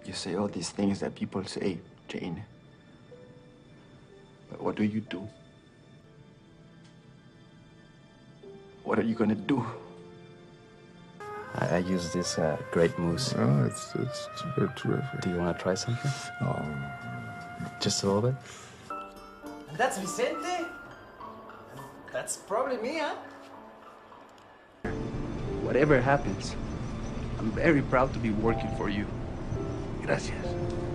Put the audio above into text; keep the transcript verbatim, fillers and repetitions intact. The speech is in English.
You say all these things that people say, Jane. But what do you do? What are you gonna do? I, I use this uh, great mousse. Oh, it's, it's, it's a bit terrific. Do you want to try something? Oh. Just a little bit? And that's Vicente? That's probably me, huh? Whatever happens, I'm very proud to be working for you. Gracias.